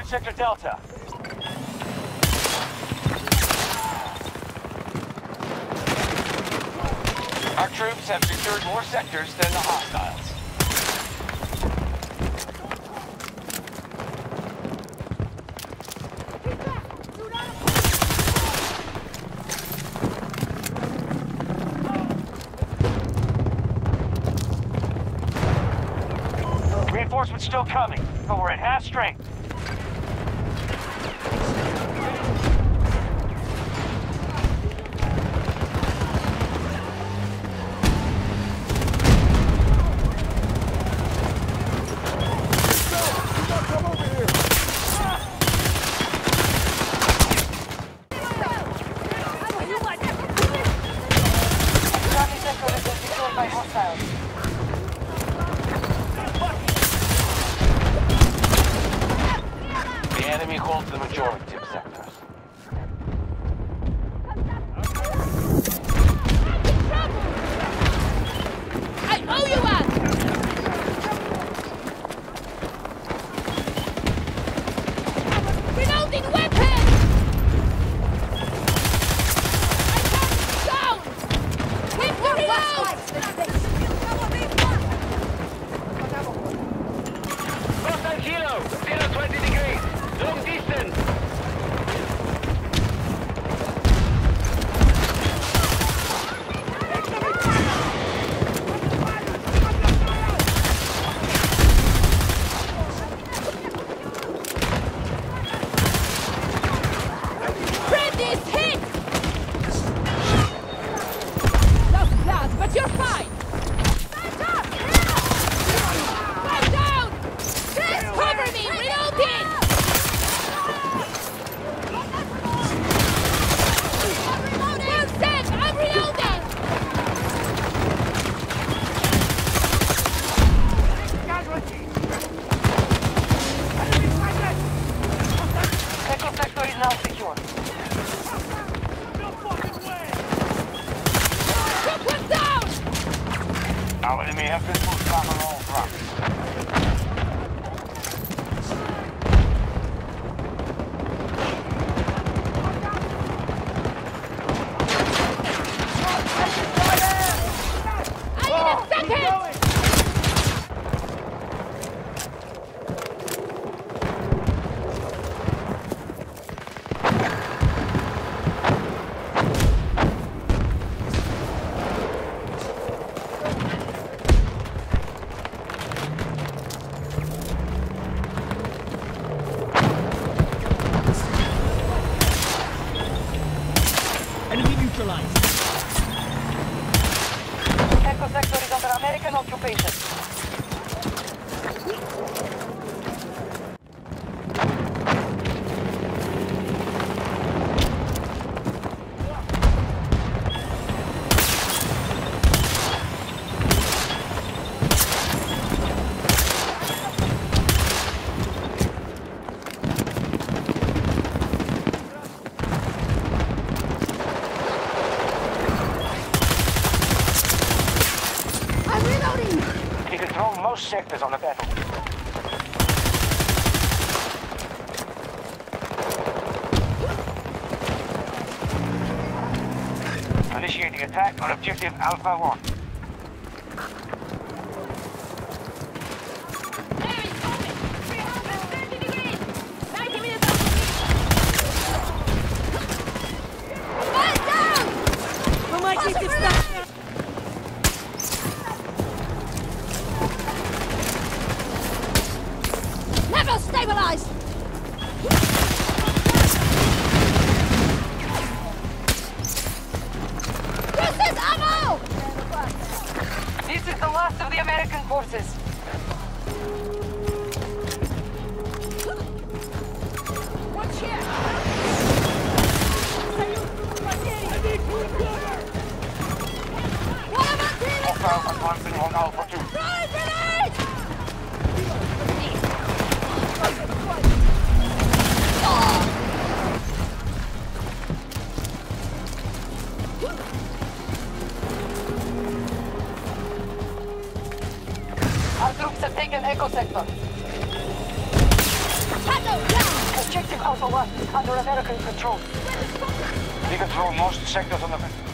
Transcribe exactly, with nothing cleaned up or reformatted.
Sector Delta. Our troops have secured more sectors than the hostiles. Reinforcements still coming, but we're at half strength. The enemy holds the majority of sectors. I owe you one! Reloading weapon! I can't down! Quick to reload! Hostile kilo! zero twenty degrees! Long distance! Friend is hit! Lost blood, but you're fine! Stand up! Stand down! Cover me! Reloading! One sec! I'm reloading! Echo sector is now secure. Took one down! Our enemy have been moved on all fronts. I need a second! Enemy neutralized. Echo sector is under American occupation. I'm reloading! You control most sectors on the battle. Initiating attack on objective Alpha one. ninety minutes Man down! We might keep this back. Level stabilized! This is ammo! This is the last of the American forces. Watch here! What about the Hostile advancing on Alpha two. Throw grenade! Our troops have taken Echo sector. Tango down! Objective Alpha one under American control. We control most sectors on the...